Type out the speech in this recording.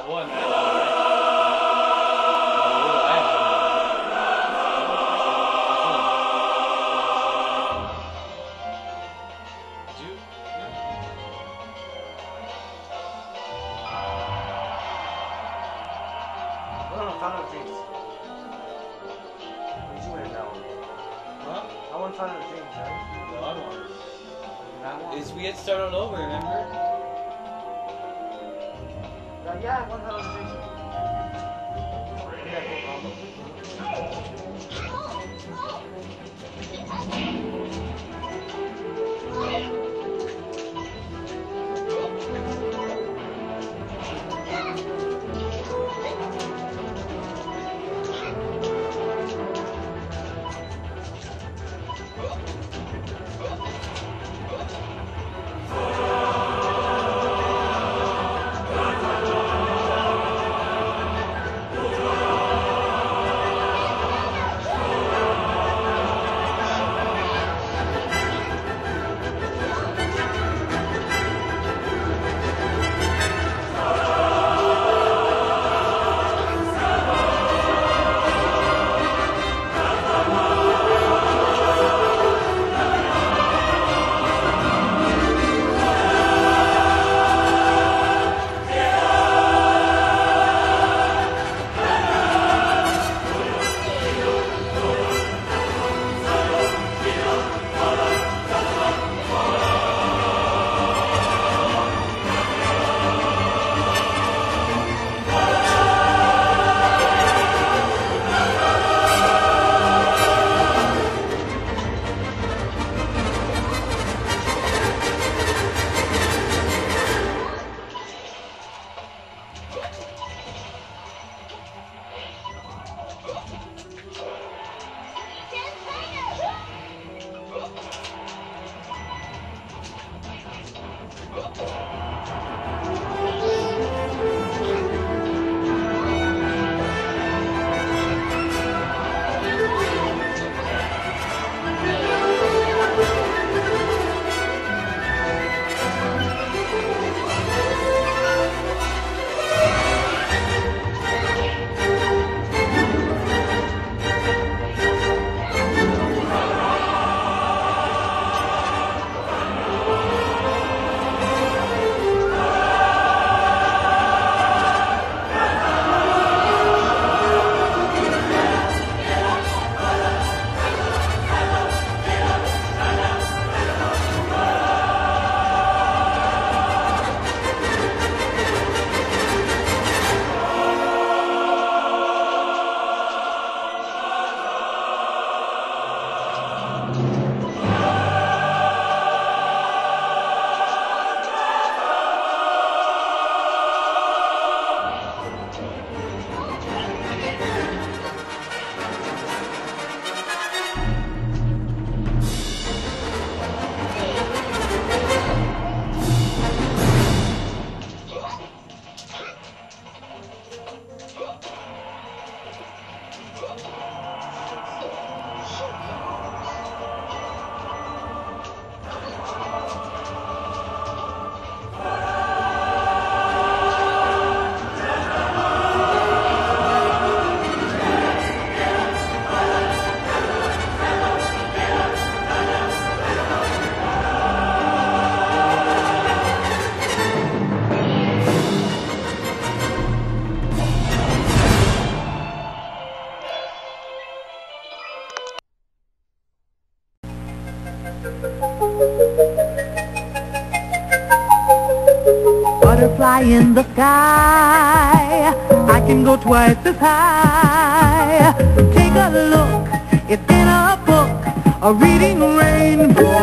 have one. Right? Final Dreams. Did you win that one? Huh? I won Final Dreams, right? No, I won. That one? We had to start all over, remember? Yeah, I won Final Dreams. Butterfly in the sky, I can go twice as high. Take a look, it's in a book, a reading rainbow.